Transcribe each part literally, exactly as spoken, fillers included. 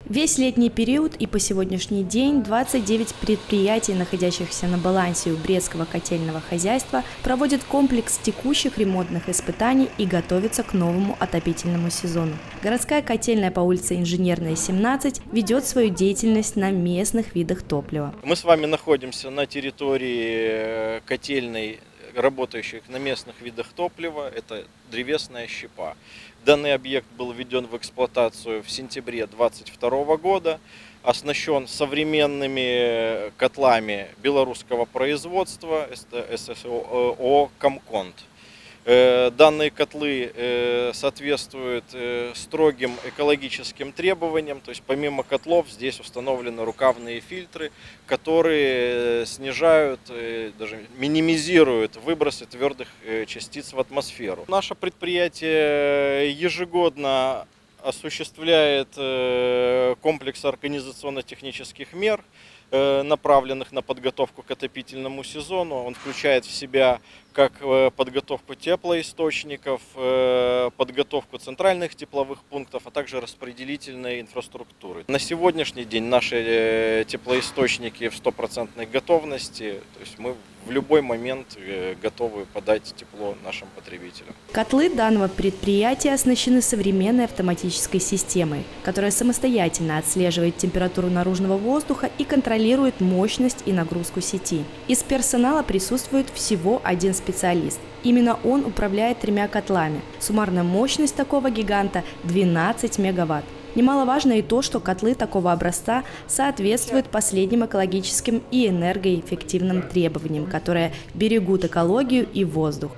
Весь летний период и по сегодняшний день двадцать девять предприятий, находящихся на балансе у Брестского котельного хозяйства, проводят комплекс текущих ремонтных испытаний и готовятся к новому отопительному сезону. Городская котельная по улице Инженерная, семнадцать ведет свою деятельность на местных видах топлива. Мы с вами находимся на территории котельной, работающих на местных видах топлива. Это древесная щепа. Данный объект был введен в эксплуатацию в сентябре две тысячи двадцать второго года, оснащен современными котлами белорусского производства эс эс о о «Комконт». Данные котлы соответствуют строгим экологическим требованиям, то есть помимо котлов здесь установлены рукавные фильтры, которые снижают, даже минимизируют выбросы твердых частиц в атмосферу. Наше предприятие ежегодно осуществляет комплекс организационно-технических мер, направленных на подготовку к отопительному сезону. Он включает в себя как подготовку теплоисточников, подготовку центральных тепловых пунктов, а также распределительной инфраструктуры. На сегодняшний день наши теплоисточники в стопроцентной готовности, то есть мы в любой момент готовы подать тепло нашим потребителям. Котлы данного предприятия оснащены современной автоматической системой, которая самостоятельно отслеживает температуру наружного воздуха и контролирует мощность и нагрузку сети. Из персонала присутствует всего один специалист. Именно он управляет тремя котлами. Суммарная мощность такого гиганта – двенадцать мегаватт. Немаловажно и то, что котлы такого образца соответствуют последним экологическим и энергоэффективным требованиям, которые берегут экологию и воздух.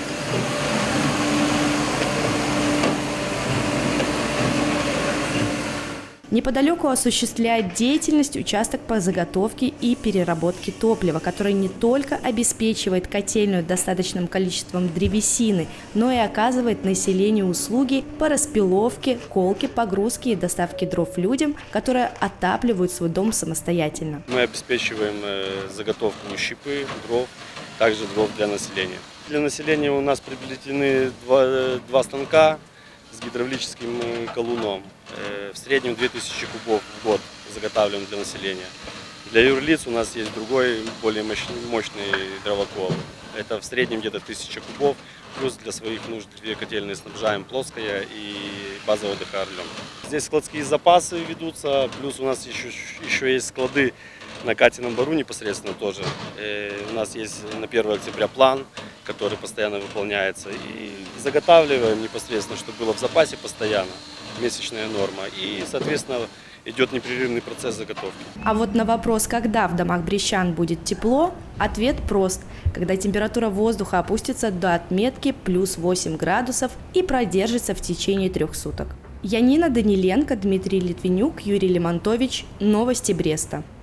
Неподалеку осуществляет деятельность участок по заготовке и переработке топлива, который не только обеспечивает котельную достаточным количеством древесины, но и оказывает населению услуги по распиловке, колке, погрузке и доставке дров людям, которые отапливают свой дом самостоятельно. Мы обеспечиваем заготовку щепы, дров, также дров для населения. Для населения у нас приобретены два, два станка с гидравлическим колуном. В среднем две тысячи кубов в год заготавливаем для населения. Для юрлиц у нас есть другой, более мощный, мощный дровокол. Это в среднем где-то тысяча кубов. Плюс для своих нужд две котельные снабжаем, плоская и базовая ДХ «Орлен». Здесь складские запасы ведутся, плюс у нас еще, еще есть склады на Катином бару непосредственно тоже. У нас есть на первое октября план, который постоянно выполняется. И заготавливаем непосредственно, чтобы было в запасе постоянно, месячная норма. И, соответственно, идет непрерывный процесс заготовки. А вот на вопрос, когда в домах брестчан будет тепло, ответ прост. Когда температура воздуха опустится до отметки плюс восемь градусов и продержится в течение трех суток. Янина Даниленко, Дмитрий Литвинюк, Юрий Лемонтович. Новости Бреста.